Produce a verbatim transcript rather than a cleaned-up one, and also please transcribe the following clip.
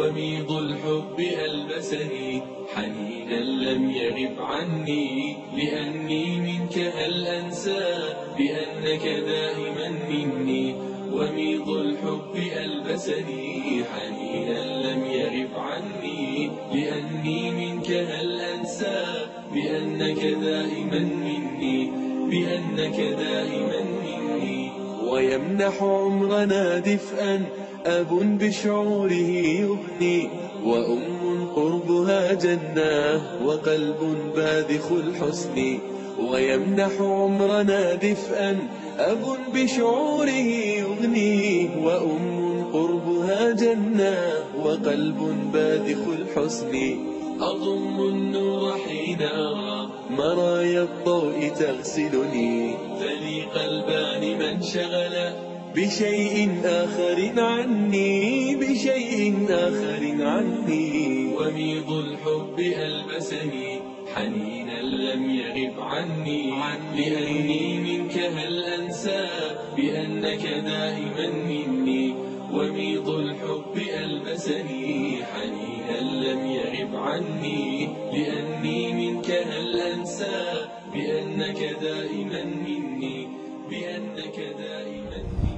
وميض الحب ألبسني حنينا لم يغب عني، لأني منك هل أنسى بأنك دائما مني. وميض الحب ألبسني حنينا لم يغب عني، لأني منك هل أنسى بأنك دائما مني، بأنك دائما مني. ويمنح عمرنا دفئا أب بشعوره يغني، وأم قربها جنة وقلب باذخ الحسن. ويمنح عمرنا دفئا أب بشعوره يغني، وأم قربها جنة وقلب باذخ الحسن. أضم النور حين أرى مرايا الضوء تغسلني، فلي قلبان من شغل بشيء آخر عني، بشيء آخر عني. وميض الحب ألبسني حنينا لم يغب عني، لأني منك هل أنسى بأنك دائما مني. وميض الحب ألبسني حنينا لم يغب عني، لأني منك هل أنسى بأنك دائما مني، بأنك دائما مني.